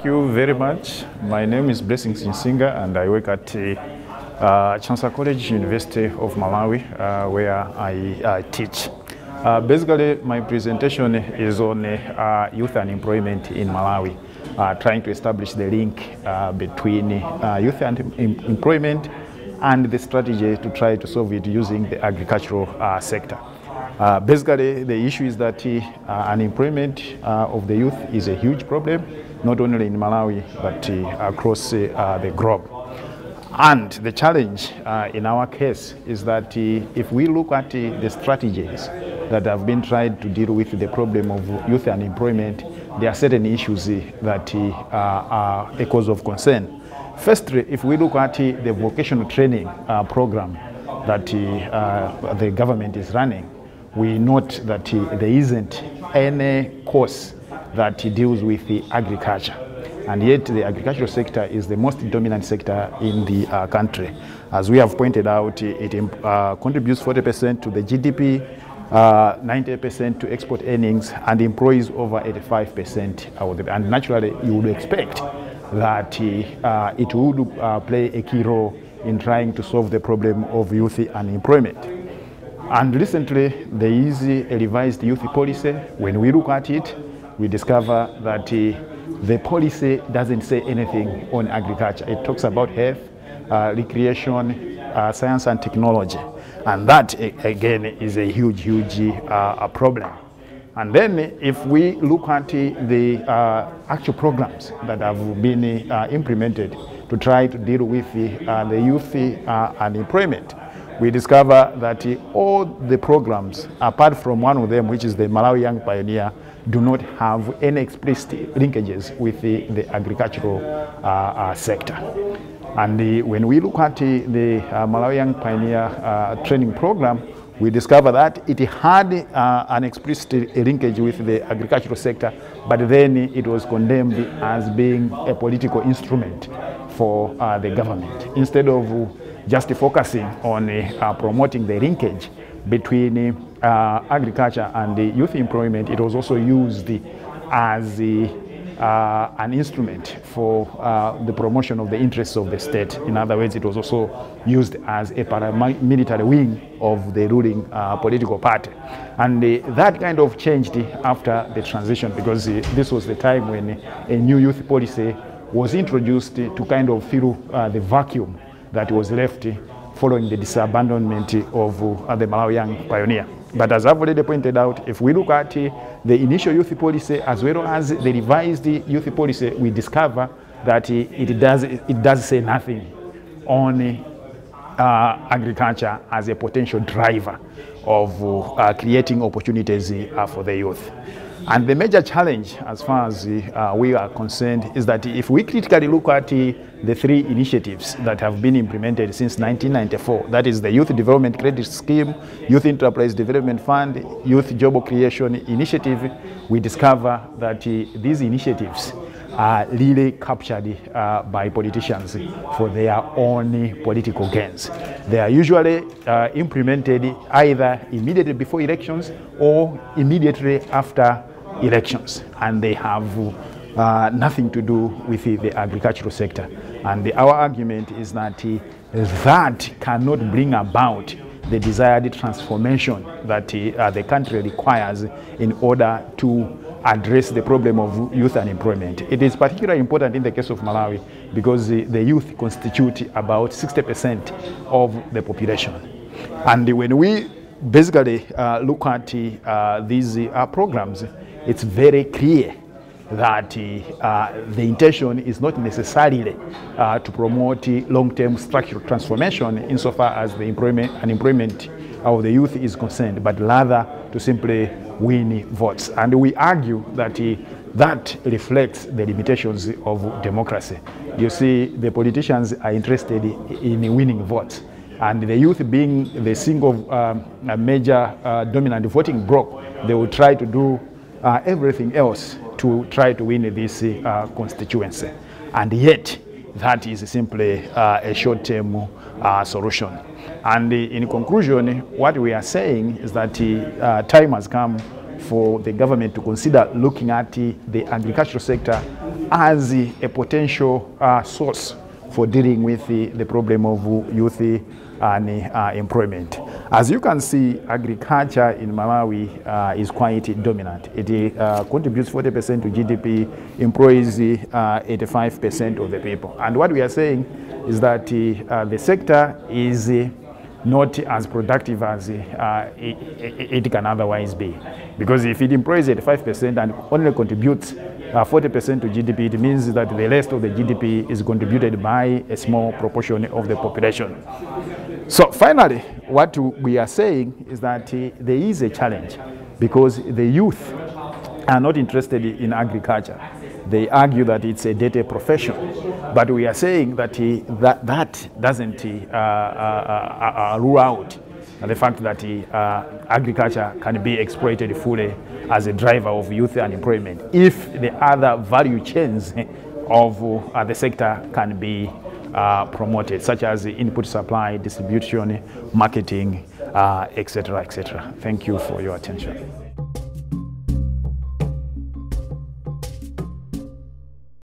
Thank you very much. My name is Blessings Nsinga and I work at Chancellor College, University of Malawi, where I teach. Basically, my presentation is on youth unemployment in Malawi, trying to establish the link between youth unemployment and the strategy to try to solve it using the agricultural sector. Basically, the issue is that unemployment of the youth is a huge problem, not only in Malawi, but across the globe. And the challenge in our case is that if we look at the strategies that have been tried to deal with the problem of youth unemployment, there are certain issues that are a cause of concern. Firstly, if we look at the vocational training program that the government is running, we note that there isn't any course that deals with the agriculture. And yet the agricultural sector is the most dominant sector in the country. As we have pointed out, it contributes 40% to the GDP, 90% to export earnings, and employs over 85% of the, and naturally you would expect that it would play a key role in trying to solve the problem of youth unemployment. And recently there is a revised youth policy. When we look at it, we discover that the policy doesn't say anything on agriculture. It talks about health, recreation, science and technology. And that, again, is a huge problem. And then if we look at the actual programs that have been implemented to try to deal with the youth unemployment, we discover that all the programs, apart from one of them, which is the Malawi Young Pioneer, do not have any explicit linkages with the agricultural sector. And when we look at the Malawi Young Pioneer training program, we discover that it had an explicit linkage with the agricultural sector, but then it was condemned as being a political instrument for the government. Instead of just focusing on promoting the linkage between agriculture and the youth employment, it was also used as an instrument for the promotion of the interests of the state. In other words, it was also used as a paramilitary wing of the ruling political party. And that kind of changed after the transition, because this was the time when a new youth policy was introduced to kind of fill the vacuum that was left following the disabandonment of the Malawi Young Pioneer. But as I've already pointed out, if we look at the initial youth policy as well as the revised youth policy, we discover that it does say nothing on agriculture as a potential driver of creating opportunities for the youth. And the major challenge, as far as we are concerned, is that if we critically look at the three initiatives that have been implemented since 1994, that is the Youth Development Credit Scheme, Youth Enterprise Development Fund, Youth Job Creation Initiative, we discover that these initiatives are really captured by politicians for their own political gains. They are usually implemented either immediately before elections or immediately after elections, and they have nothing to do with the agricultural sector. And our argument is that that cannot bring about the desired transformation that the country requires in order to address the problem of youth unemployment. It is particularly important in the case of Malawi because the youth constitute about 60% of the population. And when we basically look at these programs, it's very clear that the intention is not necessarily to promote long-term structural transformation insofar as the unemployment of the youth is concerned, but rather to simply win votes. And we argue that that reflects the limitations of democracy. You see, the politicians are interested in winning votes, and the youth being the single major dominant voting bloc, they will try to do everything else to try to win this constituency. And yet, that is simply a short-term solution. And in conclusion, what we are saying is that time has come for the government to consider looking at the agricultural sector as a potential source for dealing with the problem of youth and employment. As you can see, agriculture in Malawi is quite dominant. It contributes 40% to GDP, employs 85% of the people. And what we are saying is that the sector is not as productive as it can otherwise be. Because if it employs 85% and only contributes 40% to GDP, it means that the rest of the GDP is contributed by a small proportion of the population. So finally, what we are saying is that there is a challenge because the youth are not interested in agriculture. They argue that it's a dirty profession, but we are saying that that doesn't rule out the fact that agriculture can be exploited fully as a driver of youth unemployment if the other value chains of the sector can be promoted, such as input supply, distribution, marketing, etc., etc. Thank you for your attention.